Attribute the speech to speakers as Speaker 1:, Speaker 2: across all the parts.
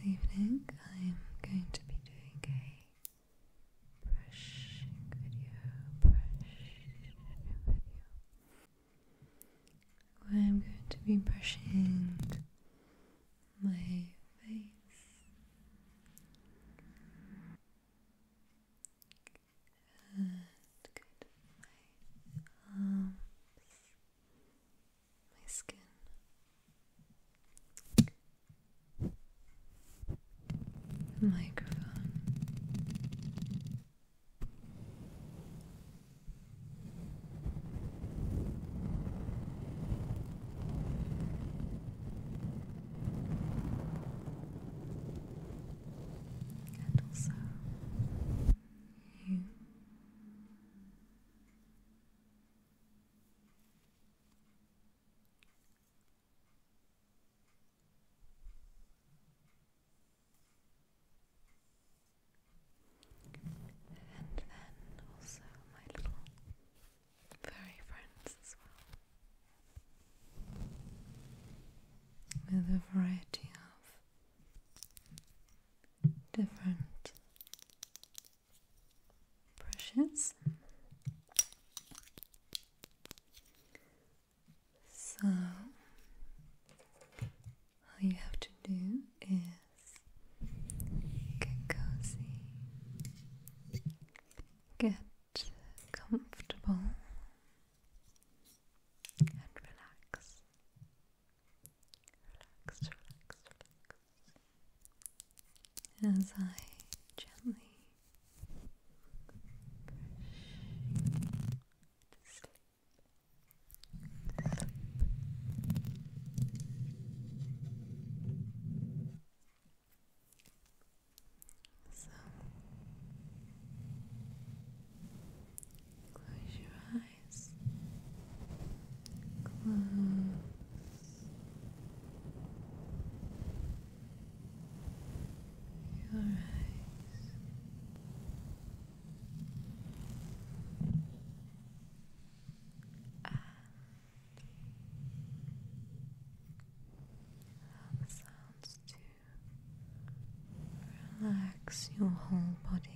Speaker 1: evening I am going to be doing a brushing video, where I'm going to be brushing my face and my arms, my skin, the microphone. And also you. And then also my little furry friends as well, with a variety of different brushes. So all you have to do is get cozy, get comfortable, and relax. As I gently so close your eyes, close your eyes, allow the sounds to relax your whole body.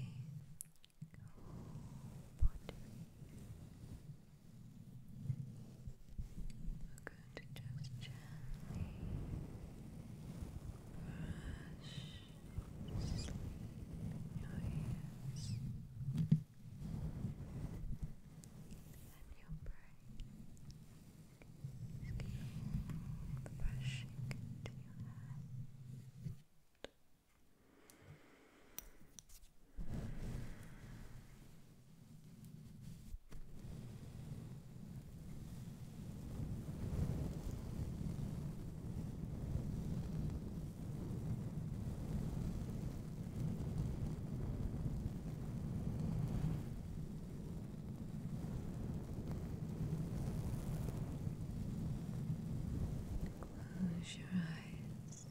Speaker 1: We're going to just gently brush sleep in your ears and your brain. Just keep all the brushing into your head. Close your eyes.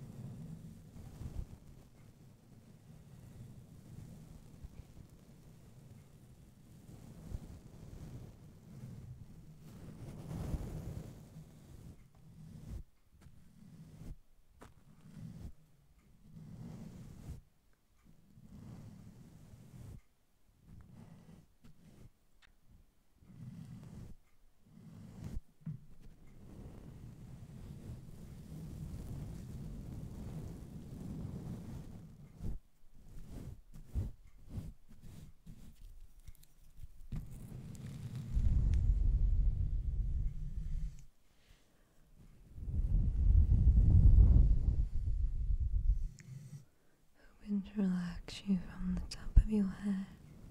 Speaker 1: Hoping to relax you from the top of your head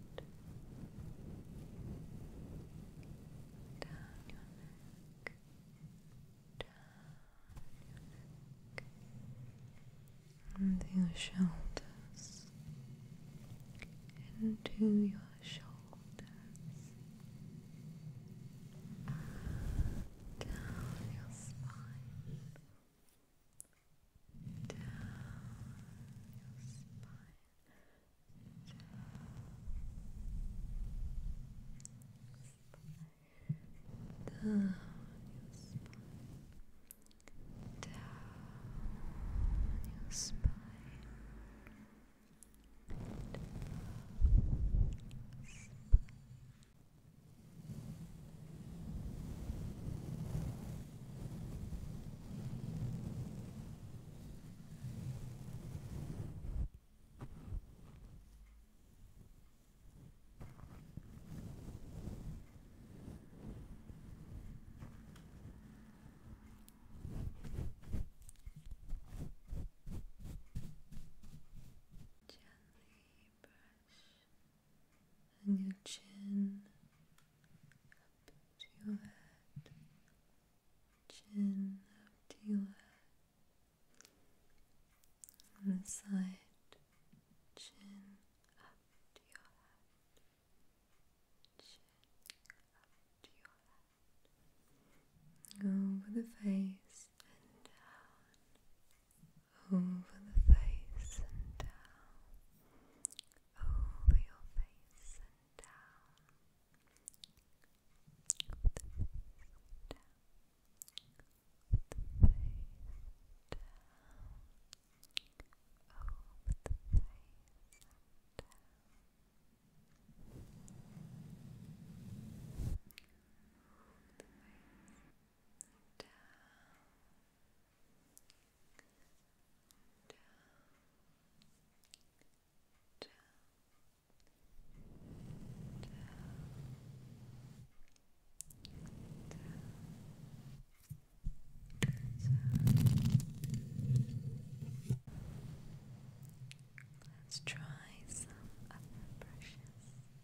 Speaker 1: down your neck, into your shoulders, into your shoulders, down your spine, down your spine, down your spine, down your spine. side, chin up to your head, chin up to your head, over the face and down, over the face and down, over your face and down, over the face and down, over the face down, over the face and down. Let's try some other brushes.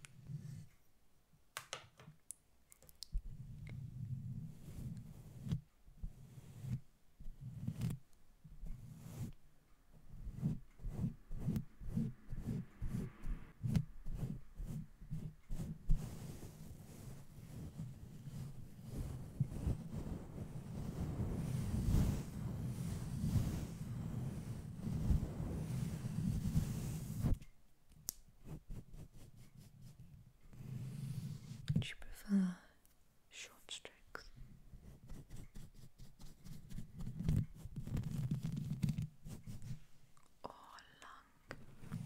Speaker 1: Would you prefer short strokes or long?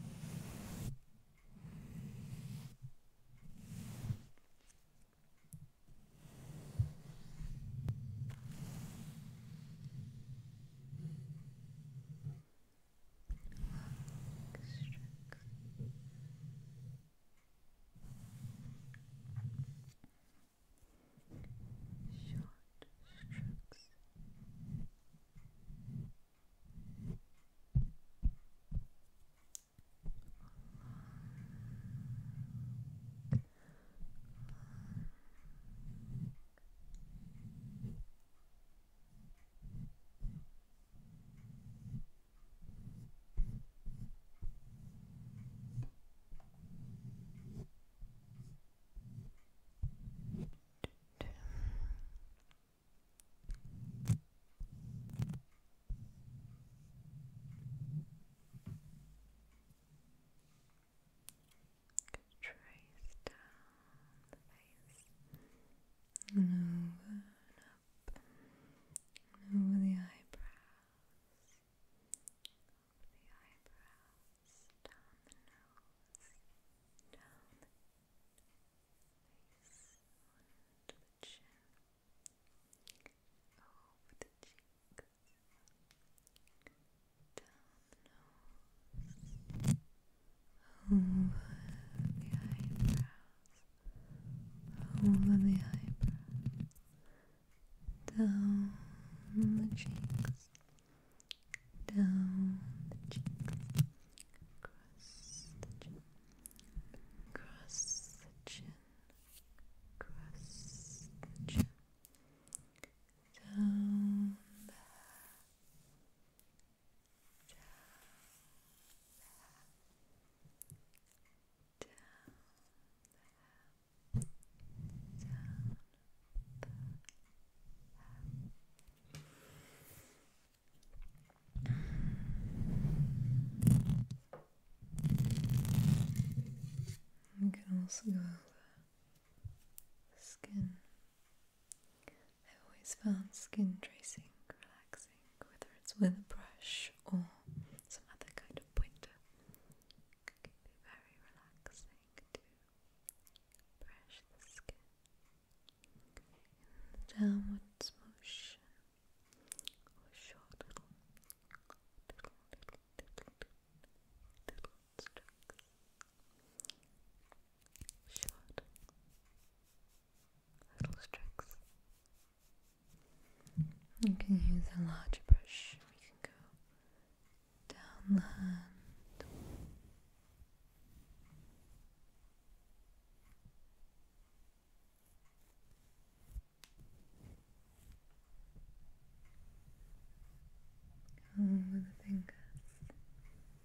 Speaker 1: Trace down the face and over and up and over the eyebrows, down the nose, down the face, onto the chin, over the cheeks, down the nose, over the eyebrows, over the eyebrows, down the cheeks, down the cheeks, across the chin, across the chin, across the chin, down the hair, down we can also go over the skin. I've always found skin tracing relaxing, whether it's with a brush or some other kind of pointer. It can be very relaxing to brush the skin in the downwards motion or short little strokes. Short little strokes. You can use a larger brush. We can go down the hand, over the fingers,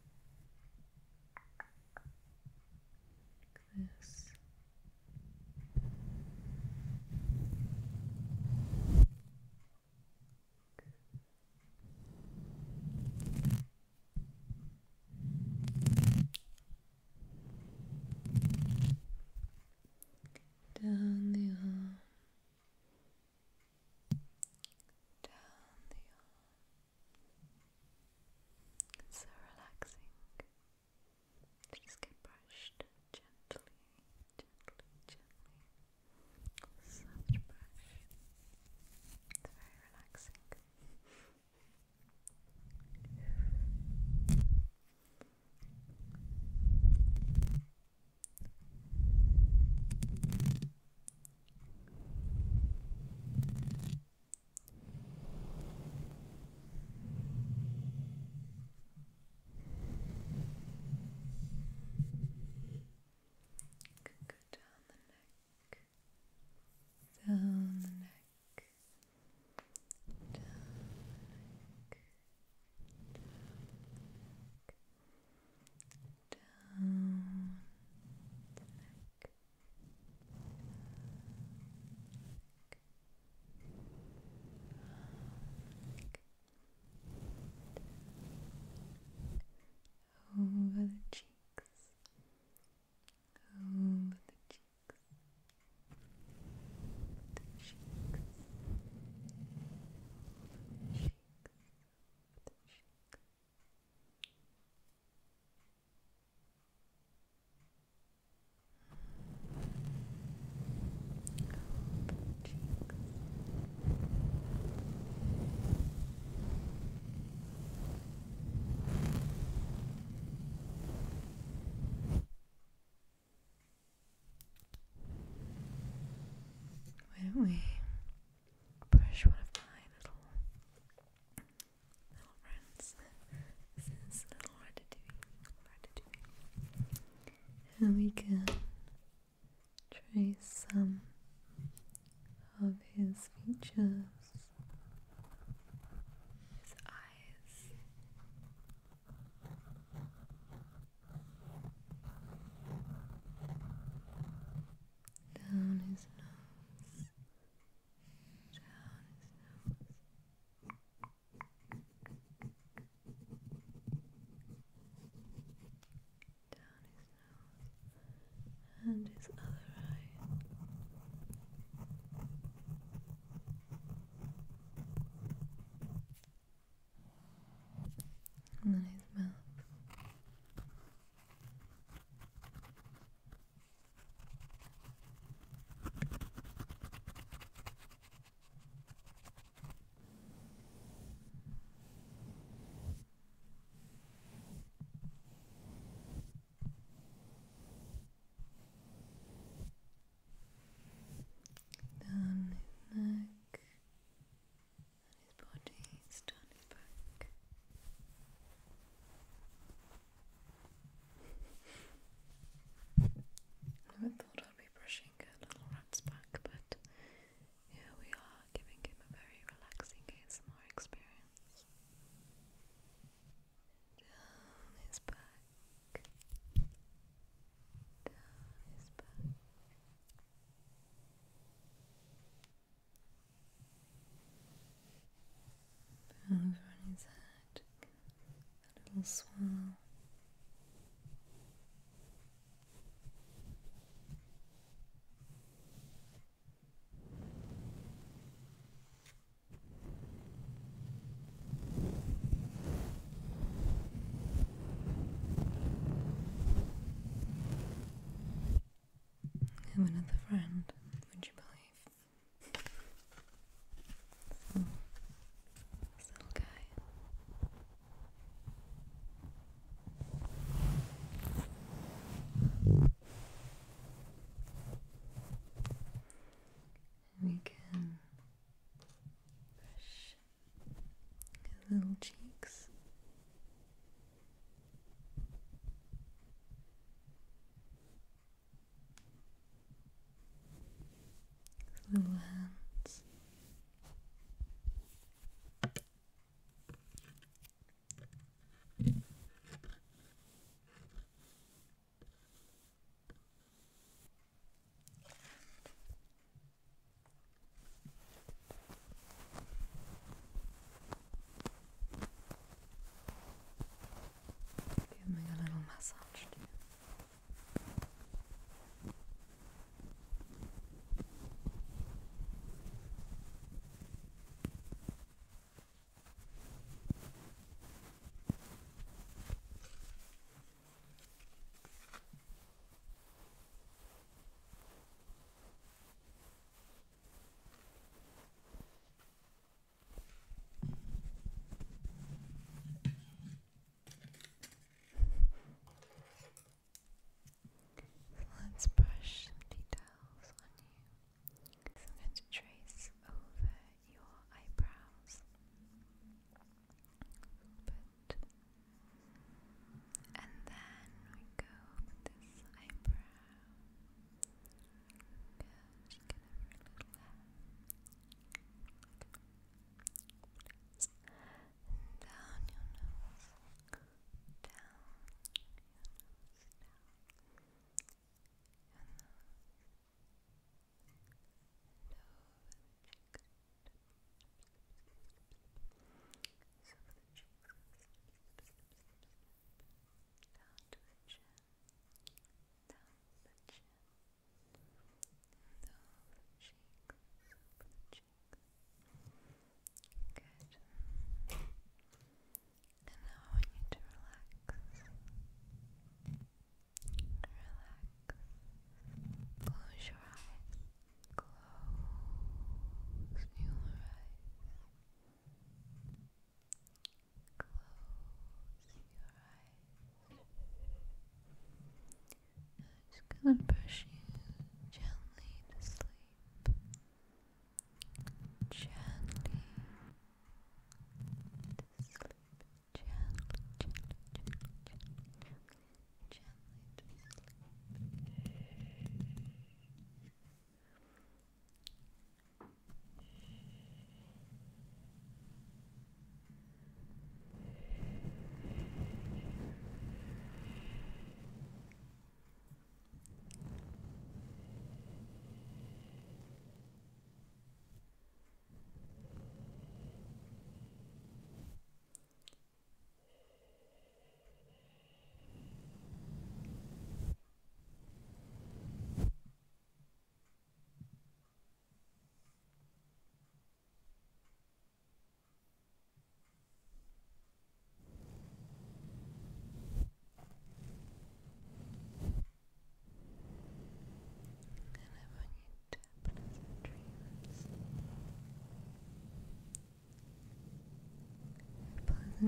Speaker 1: And we can trace some of his features, his eyes, down his nose, down his nose, and his other eye. And then his mouth. Down his neck, and his body, down his back. Never thought I'd be brushing a little rat's back, but here we are, giving him a very relaxing ASMR experience. Down his back, down his back. Over on his head, a little swirl. I have another friend, would you believe? So, this little guy. We can brush his little cheeks.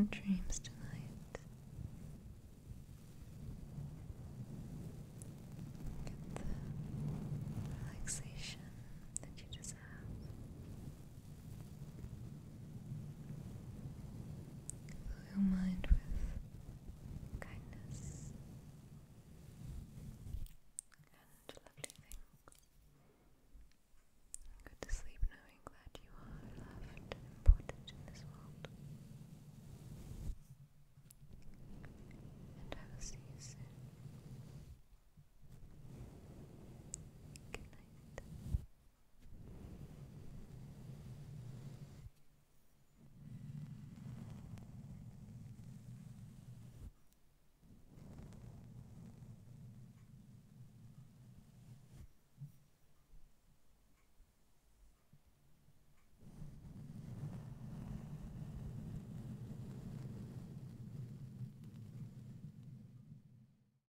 Speaker 1: sweet dreams tonight.